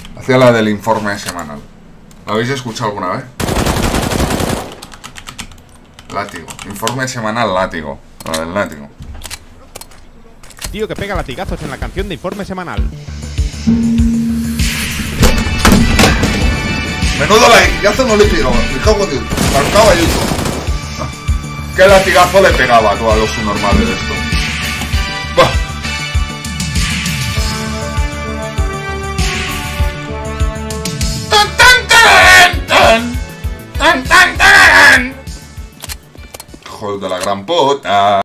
Hacía la del informe semanal. ¿La habéis escuchado alguna vez? Látigo. Informe semanal látigo. La del látigo. Tío que pega latigazos en la canción de informe semanal. Menudo latigazo no le pegaba. Me cago en Dios. Marcaba yo todo. ¿Qué latigazo le pegaba tú a los subnormales de esto? Bah. Hijo de la gran puta.